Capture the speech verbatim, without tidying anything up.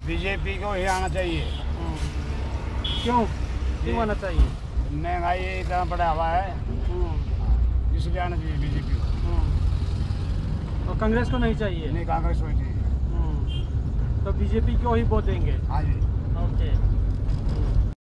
BJP को ही आना चाहिए। क्यों क्यों आना चाहिए? महंगाई इतना बड़ा हुआ है, इसलिए आना चाहिए बीजेपी को। और कांग्रेस को नहीं चाहिए? नहीं, कांग्रेस को चाहिए। तो बीजेपी को ही वोट देंगे? हाँ जी। ओके।